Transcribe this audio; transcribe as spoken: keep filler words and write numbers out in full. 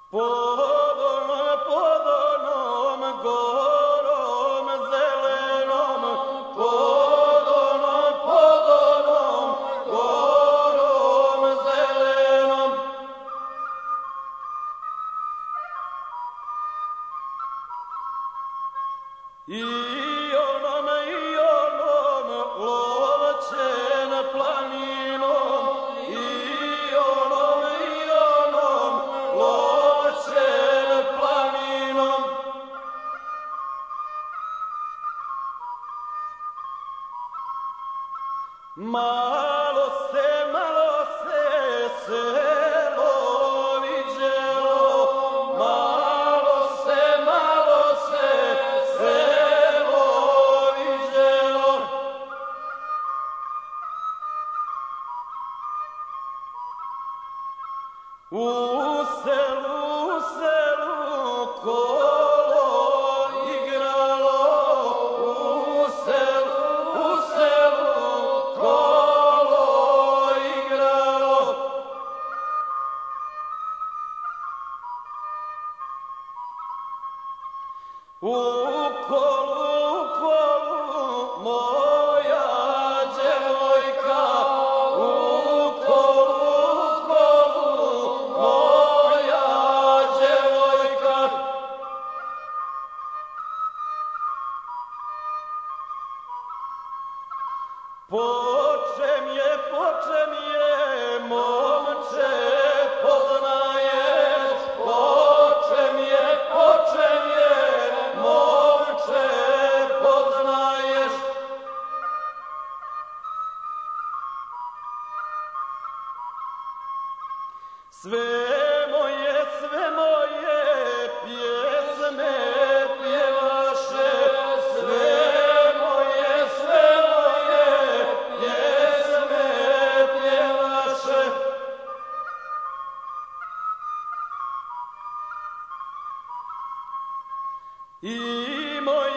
Pod onom, pod onom gorom zelenom, pod onom, pod onom gorom zelenom. I onom, i onom lovčen planinom, i onom, i onom lovčen planinom. Malo se, malo se selo viđelo, malo se, malo se selo viđelo. U selu, u selu kolo igralo, u selu, u selu kolo igralo. U kolu, u kolu moja djevojka, u kolu, u kolu moja djevojka. Počem je, počem je, momče poznaješ, počem je, počem je, momče poznaješ. Sve moje, sve moje pjesme pjevaše, sve moje, sve moje pjesme pjevaše. I moj